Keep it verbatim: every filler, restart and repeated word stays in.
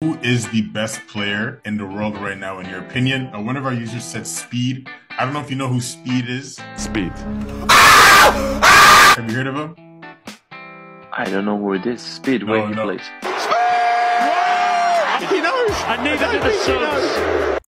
Who is the best player in the world right now, in your opinion? Uh, one of our users said Speed. I don't know if you know who Speed is. Speed. Have you heard of him? I don't know who it is. Speed, where No, he no. plays. He knows. I knew that.